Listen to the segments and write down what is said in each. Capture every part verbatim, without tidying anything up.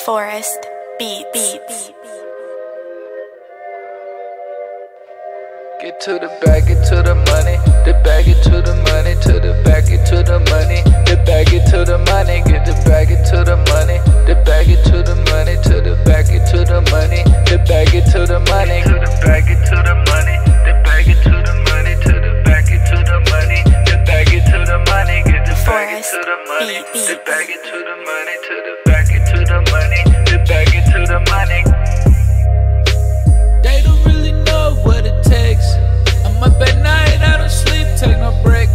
Forest Beats. Get to the bag, get to the money, the bag, get to the money, to the bag, get to the money, the bag, get to the money, get the bag, get to the money, the bag, get to the money, to the bag, get to the money, the bag, get to the money, to the bag, get to the money, the bag, get to the money, to the bag, get to the money, the bag, get to the money, get the bag, get to the money, the bag, get to the money, to the bag, get to the money, the bag, get to the money. They don't really know what it takes. I'm up at night, I don't sleep, take no break.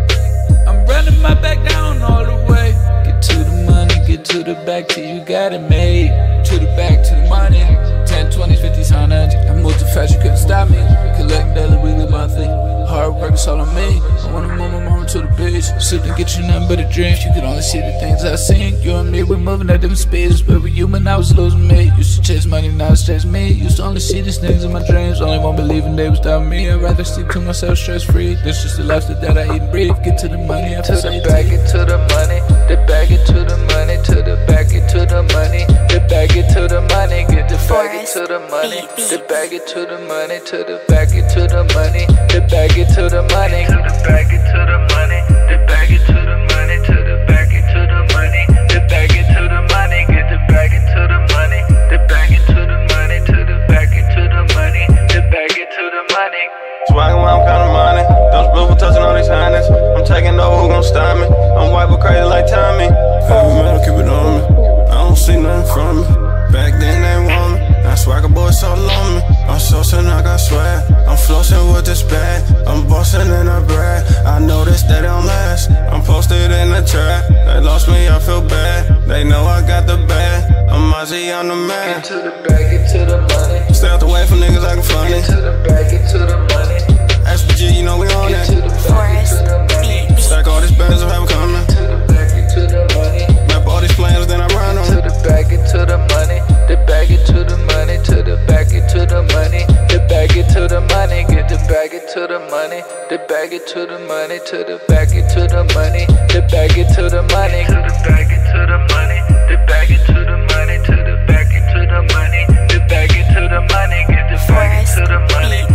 I'm running my back down all the way. Get to the money, get to the back till you got it made. To the back, to the money. ten, twenty, fifty, one hundred. I moved too fast, you couldn't stop me. Collect daily, weekly, monthly. Hard work is all on me. I wanna move my mama to the beach. Sit and get you nothing but a dream. You can only see the things I seen. You and me, we're moving at different speeds. But we human, I was losing me. Used to chase money, now it's chase me. Used to only see these things in my dreams. Only one believing they was down me. I'd rather sleep to myself stress free. This is the lifestyle that I eat and breathe. Get to the money, I to the bag, get to the money. The bag, get to the money, to the bag, get to the money. The bag, get to the money, get the bag, get to the money. The bag, get to the money, to the bag, get to the money. The bag, get to the money, to the bag, get to the money. The bag, get to the money, to the bag, get to the money. The bag, get to the money, get the bag, get to the money. The bag, get to the money, to the bag, get to the money. The bag, get to the money. Swaggin' while I'm counting money. Those blue for touching all these hundreds. I'm taking over, who gon' stop me? I'm white but crazy like Tommy. Heavy metal, keep it on me. I don't see nothing from me. Back then they want me. Now swagger boys so on me. I'm saucing, I got swag. I'm flossing with this bag. I'm bossing in a brag. I know this, they don't last. I'm posted in the trap. They lost me, I feel bad. They know I got the bag. I'm Ozzy on the man. Get to the bag, get to the money. Stay out the way from niggas acting funny. Get to the bag, get to the money. S P G, you know we on Get that. to the bag, get to the money. Stack all these bands, I have coming. To the bag, get to the money. Map all these plans, then I run on. To the bag, get to the money. The bag, get to the money. To the bag, get to the money. The bag, get to the money. Get the bag, get to the money. The bag, get to the money. To the bag, get to the money. The bag, get to the money. To the bag, get to the money. The bag, get to the money. To the bag, get to the money. The bag, get to the money. Get the bag, get to the money.